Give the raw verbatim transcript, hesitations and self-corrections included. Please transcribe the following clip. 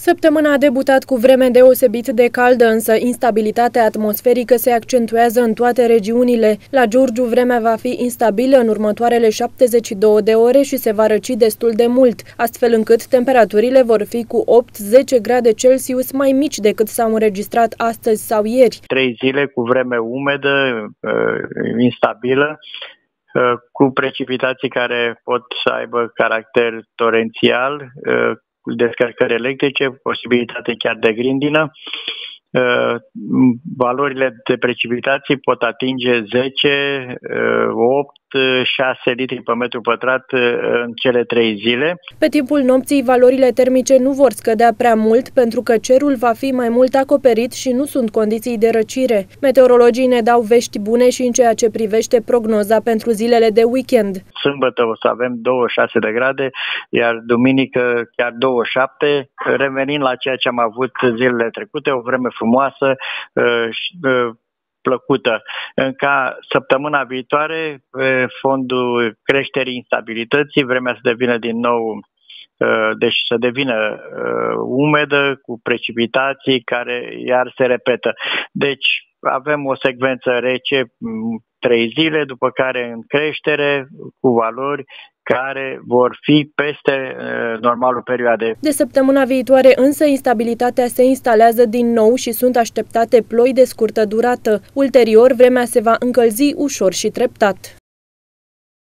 Săptămâna a debutat cu vreme deosebit de caldă, însă instabilitatea atmosferică se accentuează în toate regiunile. La Giurgiu vremea va fi instabilă în următoarele șaptezeci și două de ore și se va răci destul de mult, astfel încât temperaturile vor fi cu opt zece grade Celsius mai mici decât s-au înregistrat astăzi sau ieri. Trei zile cu vreme umedă, instabilă, cu precipitații care pot să aibă caracter torențial, cu descărcări electrice, posibilitate chiar de grindină. Valorile de precipitații pot atinge zece, opt, șase litri pe metru pătrat în cele trei zile. Pe timpul nopții, valorile termice nu vor scădea prea mult pentru că cerul va fi mai mult acoperit și nu sunt condiții de răcire. Meteorologii ne dau vești bune și în ceea ce privește prognoza pentru zilele de weekend. Sâmbătă o să avem douăzeci și șase de grade, iar duminică chiar douăzeci și șapte, revenind la ceea ce am avut zilele trecute, o vreme frumoasă și plăcută. Ca săptămâna viitoare, fondul creșterii instabilității, vremea să devină din nou, deci să devină umedă, cu precipitații care iar se repetă. Deci avem o secvență rece trei zile, după care în creștere, cu valori care vor fi peste uh, normalul perioadei. De săptămâna viitoare însă instabilitatea se instalează din nou și sunt așteptate ploi de scurtă durată. Ulterior, vremea se va încălzi ușor și treptat.